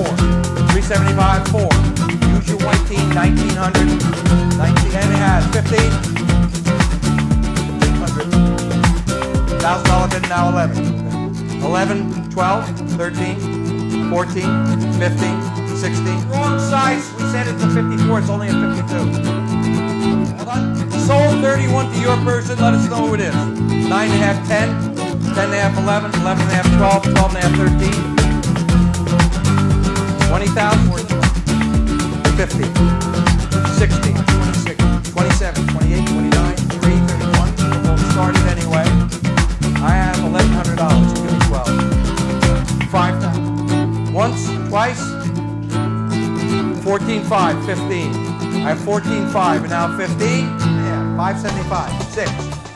375, 4. Use your white team, 1900. 19, and it has 15. 100. $1,000 bid, now 11. 11, 12, 13, 14, 15, 16. Wrong size. We said it's a 54. It's only a 52. Hold on. Sold 31 to your person. Let us know who it is. 9.5, 10. 10.5, 11. 11.5, 12. 12.5, 13. 20,000. 50. 60. 26. 27. 28. 29. 3. 31. We'll start it anyway. I have $1,100. Give me 12. 5,000. Once, twice. 14.5, 15. I have 14.5 and now 15. Yeah, 575. 6.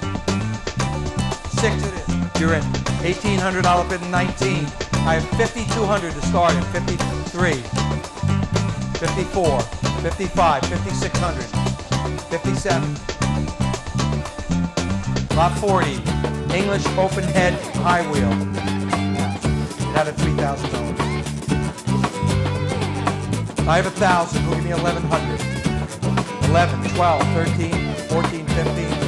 6 it is. You're in. $1,800 bid and 19. I have 5,200 to start at. 53. 54. 55. 5,600. 57. Lot 40. English open head high wheel. It had a $3,000. I have 1,000. Who'll give me 1,100? 11, 12, 13, 14, 15.